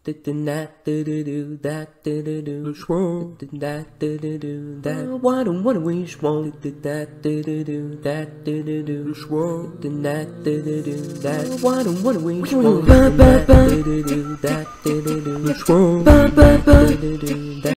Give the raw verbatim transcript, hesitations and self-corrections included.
That do do do that do do do swamp that do do do that why don't wanna we swamp that do do do that do do do swamp that do do do that why don't wanna we swamp that do do do that do do do swamp that do do do